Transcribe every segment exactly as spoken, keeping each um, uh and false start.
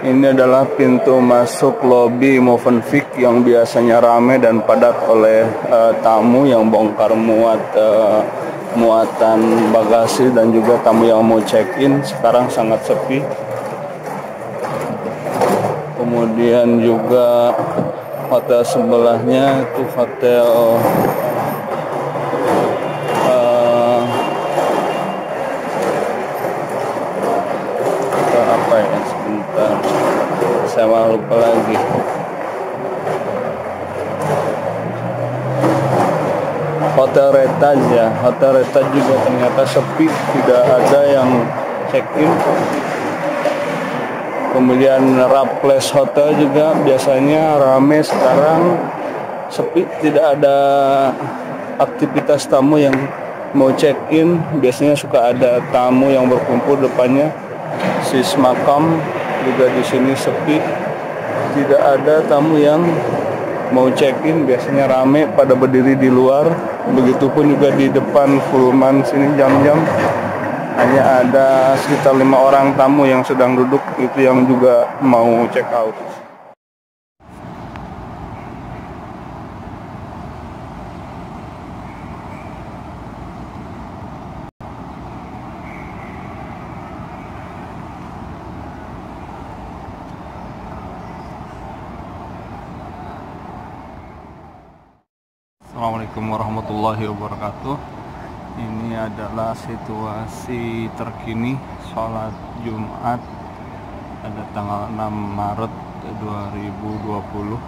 Ini adalah pintu masuk lobi Movenpick yang biasanya ramai dan padat oleh uh, tamu yang bongkar muat uh, muatan bagasi dan juga tamu yang mau check-in. Sekarang sangat sepi. Kemudian juga hotel sebelahnya itu hotel uh, apa ya, sebentar saya malah lupa lagi. Hotel Retaj ya, Hotel Retaj juga ternyata sepi, tidak ada yang check-in. Kemudian Raples Hotel juga biasanya rame, sekarang sepi, tidak ada aktivitas tamu yang mau check-in. Biasanya suka ada tamu yang berkumpul depannya. Sis Makam juga di sini sepi, tidak ada tamu yang mau check-in. Biasanya rame pada berdiri di luar. Begitupun juga di depan Fullman sini jam-jam hanya ada sekitar lima orang tamu yang sedang duduk, itu yang juga mau check out. Assalamualaikum warahmatullahi wabarakatuh. Ini adalah situasi terkini sholat Jumat pada tanggal enam Maret dua ribu dua puluh.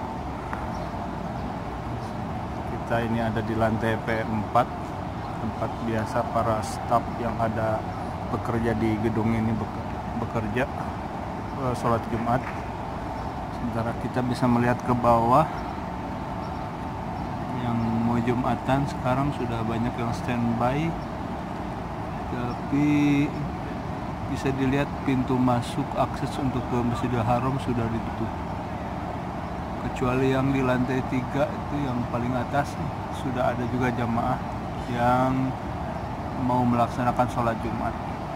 Kita ini ada di lantai P empat, tempat biasa para staf yang ada bekerja di gedung ini bekerja sholat Jumat. Sementara kita bisa melihat ke bawah yang mau Jumatan, sekarang sudah banyak yang standby, tapi bisa dilihat pintu masuk akses untuk ke Masjidil Haram sudah ditutup, kecuali yang di lantai tiga itu yang paling atas sudah ada juga jamaah yang mau melaksanakan sholat Jumat.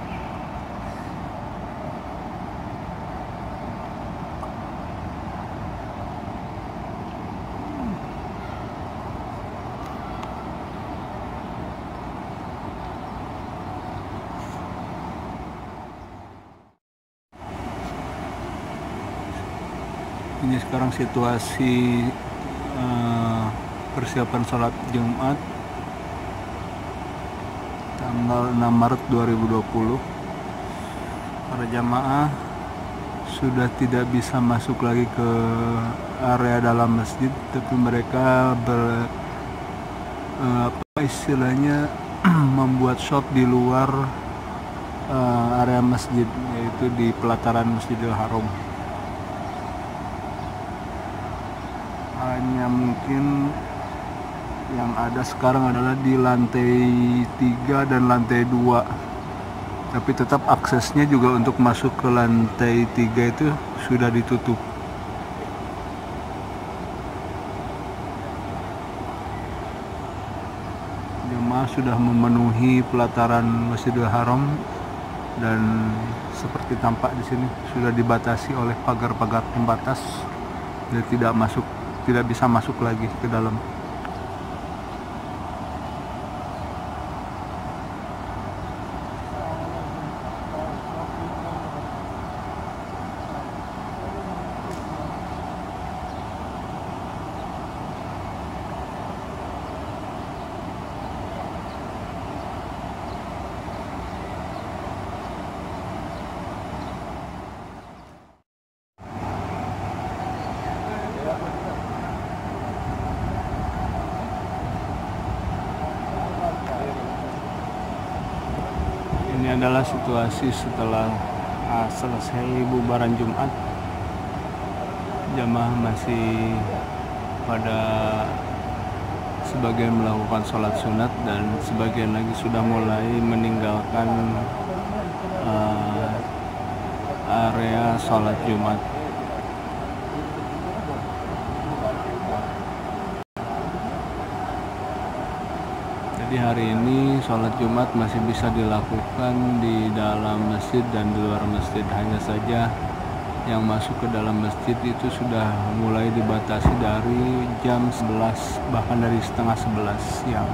Ini sekarang situasi uh, persiapan sholat Jumat tanggal enam Maret dua ribu dua puluh. Para jamaah sudah tidak bisa masuk lagi ke area dalam masjid, tapi mereka ber, uh, apa istilahnya membuat shop di luar uh, area masjid, yaitu di pelataran Masjidil Haram. Hanya mungkin yang ada sekarang adalah di lantai tiga dan lantai dua, tapi tetap aksesnya juga untuk masuk ke lantai tiga itu sudah ditutup. Jemaah sudah memenuhi pelataran Masjidil Haram dan seperti tampak di sini sudah dibatasi oleh pagar-pagar pembatas, jadi tidak masuk tidak bisa masuk lagi ke dalam. Ini adalah situasi setelah uh, selesai bubaran Jumat. Jamaah masih pada sebagian melakukan sholat sunat dan sebagian lagi sudah mulai meninggalkan uh, area sholat Jumat. Jadi hari ini sholat Jumat masih bisa dilakukan di dalam masjid dan di luar masjid. Hanya saja yang masuk ke dalam masjid itu sudah mulai dibatasi dari jam sebelas, bahkan dari setengah sebelas siang.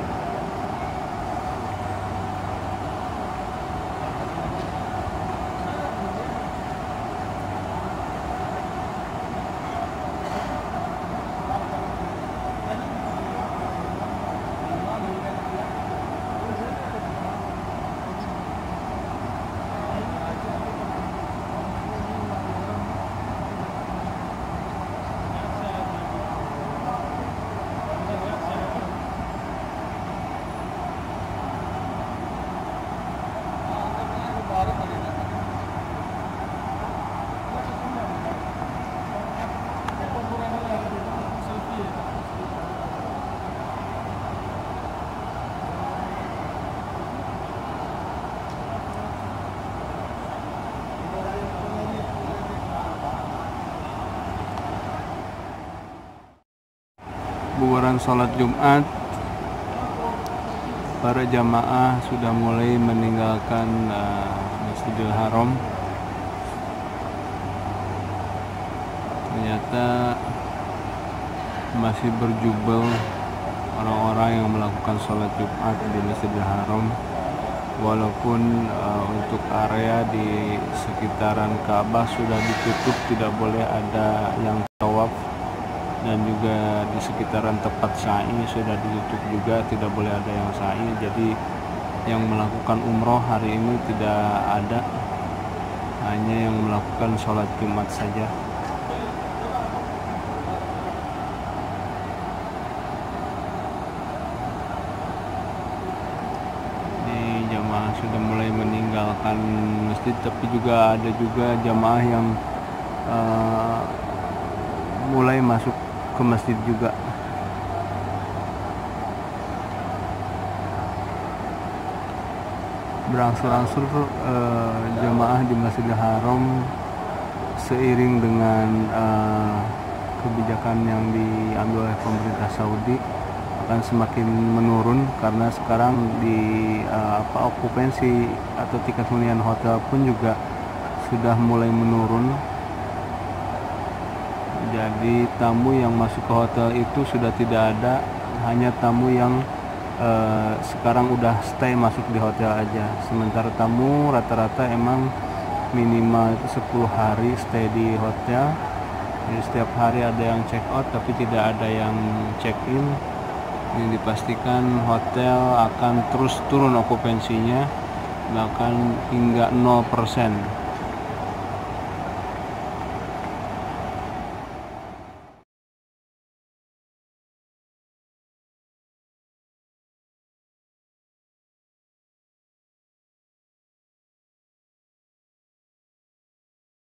Bubaran sholat Jumat, para jamaah sudah mulai meninggalkan uh, Masjidil Haram. Ternyata masih berjubel orang-orang yang melakukan sholat Jumat di Masjidil Haram, walaupun uh, untuk area di sekitaran Ka'bah sudah ditutup, tidak boleh ada yang tawaf, dan juga di sekitaran tempat sa'i sudah ditutup juga, tidak boleh ada yang sa'i. Jadi yang melakukan umroh hari ini tidak ada, hanya yang melakukan sholat Jumat saja. Ini jamaah sudah mulai meninggalkan masjid, tapi juga ada juga jamaah yang uh, mulai masuk ke masjid juga. Berangsur-angsur uh, jamaah di Masjidil Haram seiring dengan uh, kebijakan yang diambil oleh pemerintah Saudi akan semakin menurun, karena sekarang di uh, apa okupansi atau tingkat hunian hotel pun juga sudah mulai menurun. Jadi tamu yang masuk ke hotel itu sudah tidak ada, hanya tamu yang eh, sekarang udah stay masuk di hotel aja. Sementara tamu rata-rata emang minimal itu sepuluh hari stay di hotel. Jadi setiap hari ada yang check out tapi tidak ada yang check in. Ini dipastikan hotel akan terus turun okupansinya, bahkan hingga nol persen.